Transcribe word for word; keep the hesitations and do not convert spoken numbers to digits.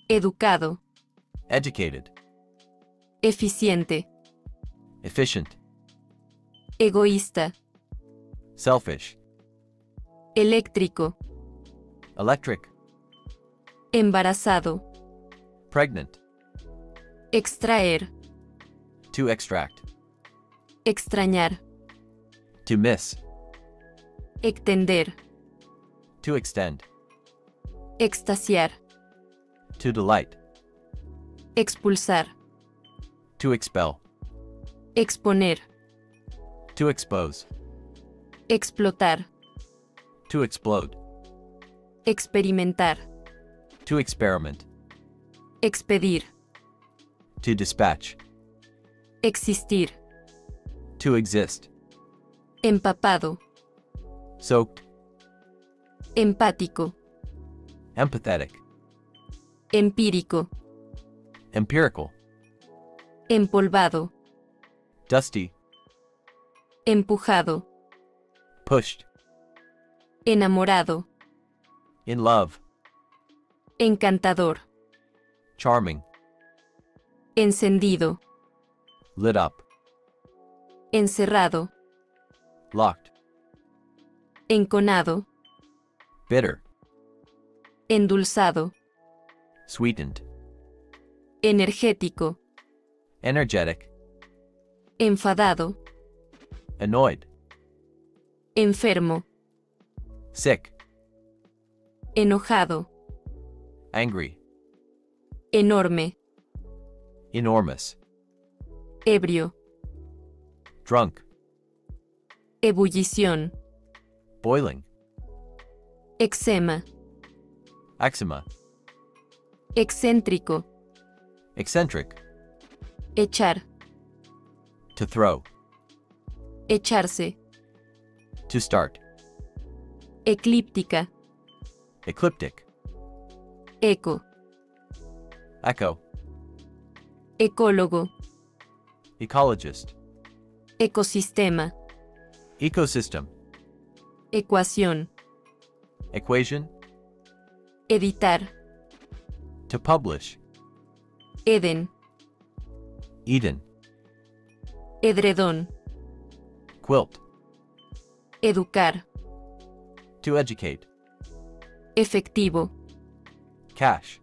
Educado. Educated. Eficiente. Efficient. Egoísta. Selfish. Eléctrico. Electric. Embarazado. Pregnant. Extraer. To extract. Extrañar. To miss. Extender. To extend. Extasiar. To delight. Expulsar. To expel. Exponer. To expose. Explotar. To explode. Experimentar. To experiment. Expedir. To dispatch. Existir. To exist. Empapado. Soaked. Empático. Empathetic. Empírico. Empirical. Empolvado. Dusty. Empujado. Pushed. Enamorado. In love. Encantador. Charming. Encendido. Lit up. Encerrado. Locked. Enconado. Bitter. Endulzado. Sweetened. Energético. Energetic. Enfadado. Annoyed. Enfermo. Sick. Enojado. Angry. Enorme. Enormous. Ebrio. Drunk. Ebullición. Boiling. Eczema. Eczema. Excéntrico. Eccentric. Echar. To throw. Echarse. To start. Eclíptica. Ecliptic. Eco. Echo. Ecólogo. Ecologist. Ecosistema. Ecosystem. Ecuación. Equation. Editar. To publish. Eden. Eden. Edredón. Quilt. Educar. To educate. Efectivo. Cash.